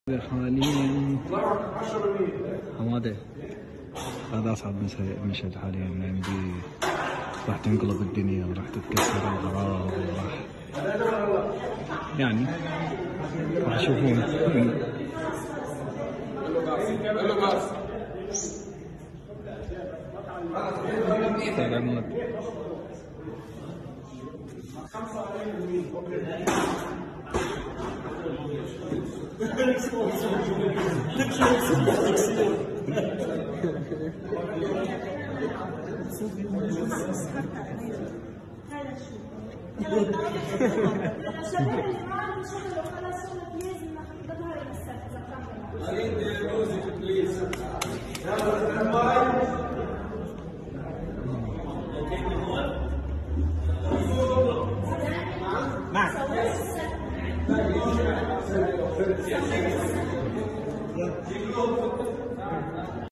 حاليا حماده هذا أصعب مشهد حاليا عندي. راح تنقلب الدنيا وراح تتكسر الأغراض وراح يعني راح تشوفون. استاذ عماد معك